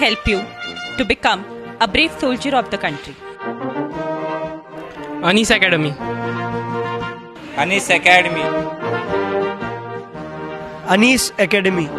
help you to become a brave soldier of the country. Anis Academy. Anis Academy. Anis Academy.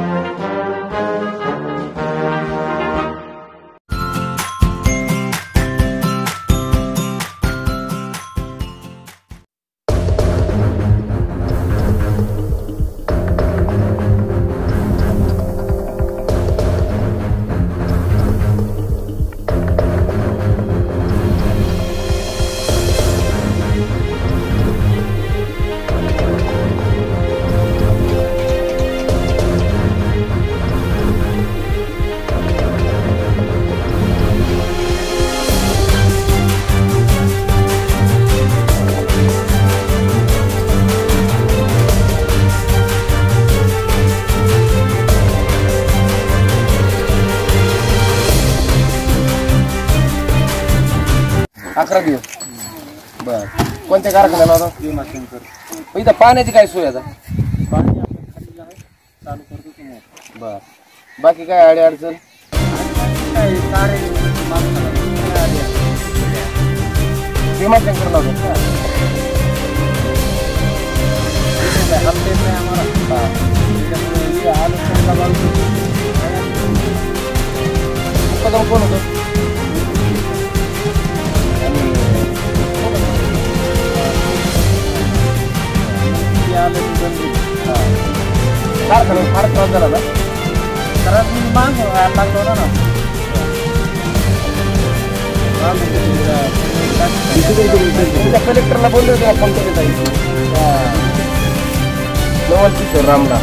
अकरा दिवस बर कोणत्या कारखान्याला होता? इथं पाण्याची काय सोय आता? बर बाकी काय अडी अडचण? भीमाशंकरला होता का? कोण होतं? कारखाना फार त्रास झाला ना? त्रास माग लागलो ना. कलेक्टरला बोलले होते आपण नवल रामला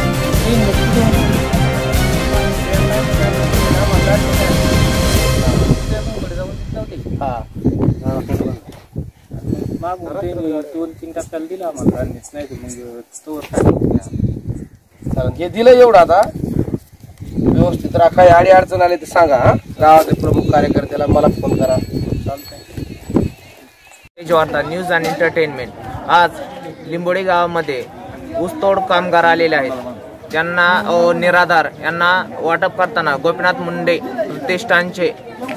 हे दिलं एवढं आता व्यवस्थित राहा. काही अडी अडचण आले ते सांगा. गावातील प्रमुख कार्यकर्त्याला मला फोन करा. वार्ता न्यूज आणि एंटरटेनमेंट. आज लिंबोडी गावामध्ये ऊसतोड कामगार आलेले आहेत. त्यांना निराधार यांना वाटप करताना गोपीनाथ मुंडे प्रतिष्ठानचे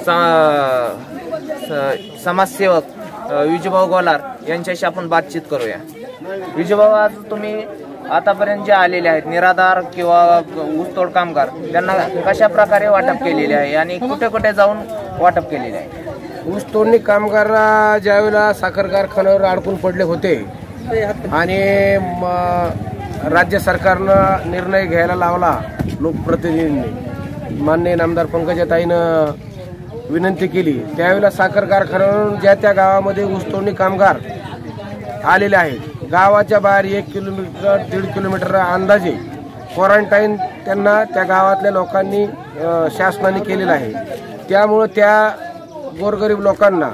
समाजसेवक विजयभाऊ गोलार यांच्याशी आपण बातचीत करूया. विजयभाऊ, आज तुम्ही आतापर्यंत जे आलेले आहेत निराधार किंवा ऊसतोड कामगार त्यांना कशा प्रकारे वाटप केलेले आहे आणि कुठे कुठे जाऊन वाटप केलेले आहे? ऊसतोडणी कामगार ज्यावेळेला साखर कारखान्यावर अडकून पडले होते आणि राज्य सरकारनं निर्णय घ्यायला लावला, लोकप्रतिनिधींनी माननीय नामदार पंकजाताईनं विनंती केली, त्यावेळेला साखर कारखान्यावरून ज्या त्या गावामध्ये ऊसतोडणी कामगार आलेले आहेत. गावाच्या बाहेर 1 किलोमीटर 1.5 किलोमीटर अंदाजे क्वारंटाईन त्यांना त्या गावातल्या लोकांनी शासनाने केलेलं आहे. त्यामुळं त्या गोरगरीब लोकांना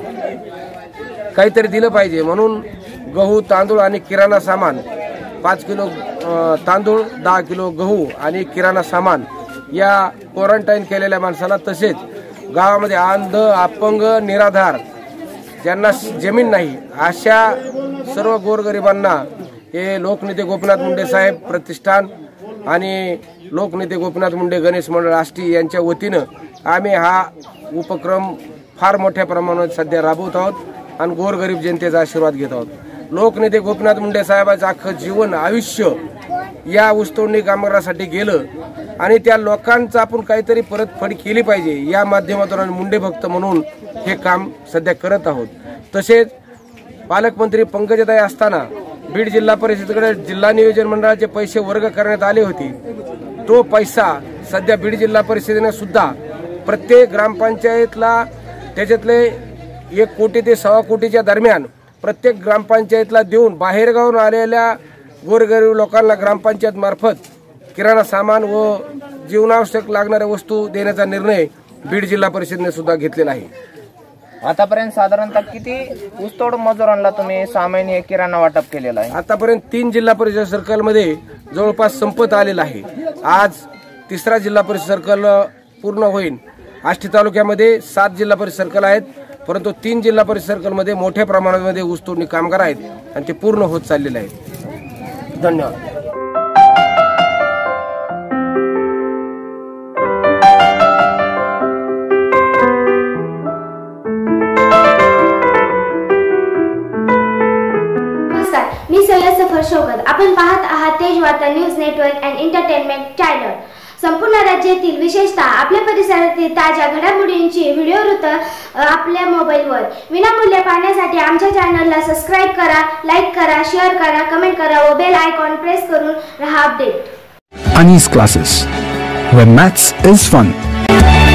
काहीतरी दिलं पाहिजे म्हणून गहू, तांदूळ आणि किराणा सामान 5 किलो तांदूळ, 10 किलो गहू आणि किराणा सामान या क्वारंटाईन केलेल्या माणसाला, तसेच गावामध्ये अंध, अपंग, निराधार, ज्यांना जमीन नाही अशा सर्व गोरगरिबांना हे लोकनेते गोपीनाथ मुंडे साहेब प्रतिष्ठान आणि लोकनेते गोपीनाथ मुंडे गणेश मंडळ आष्टी यांच्या वतीनं आम्ही हा उपक्रम फार मोठ्या प्रमाणात सध्या राबवत आहोत आणि गोरगरीब जनतेचा आशीर्वाद घेत आहोत. लोकनेते गोपीनाथ मुंडे साहेबांचं अख्खं जीवन आयुष्य या ऊसतोडणी कामगारासाठी गेलं आणि त्या लोकांचं आपण काहीतरी परतफेड केली पाहिजे या माध्यमातून आणि मुंडे भक्त म्हणून हे काम सध्या करत आहोत. तसेच पालकमंत्री पंकजाताई असताना बीड जिल्हा परिषदेकडे जिल्हा नियोजन मंडळाचे पैसे वर्ग करण्यात आले होते. तो पैसा सध्या बीड जिल्हा परिषदेने सुद्धा प्रत्येक ग्रामपंचायतला त्याच्यातले 1 कोटी ते 1.25 कोटीच्या दरम्यान प्रत्येक ग्रामपंचायतला देऊन बाहेरगावून आलेल्या गोरगरीब लोकांना ग्रामपंचायत मार्फत किराणा सामान व जीवनावश्यक लागणाऱ्या वस्तू देण्याचा निर्णय बीड जिल्हा परिषदेने सुद्धा घेतलेला आहे. आतापर्यंत साधारणतः किती ऊसतोड मजुरांना तुम्ही सामान्य किराणा वाटप केलेला आहे? आतापर्यंत 3 जिल्हा परिषद सर्कलमध्ये जवळपास संपत आलेला आहे. आज 3रा जिल्हा परिषद सर्कल पूर्ण होईल. आष्टी तालुक्यामध्ये 7 जिल्हा परिषद सर्कल आहेत, परंतु 3 जिल्हा परिषद सर्कलमध्ये मोठ्या प्रमाणामध्ये ऊसतोडणी कामगार आहेत आणि ते पूर्ण होत चाललेले आहेत. धन्यवाद. आपण पाहत आहात Tej Varta news network and entertainment channel. संपूर्ण राज्यातील विशेषतः आपल्या परिसरातील ताज्या घडामोडींची व्हिडिओ वृत्त आपल्या मोबाईलवर विनामूल्य पाहण्यासाठी आमच्या चॅनलला सबस्क्राईब करा, लाईक करा, शेअर करा, कमेंट करा व बेल आयकॉन प्रेस करून रहा update. Anis classes, where maths is fun.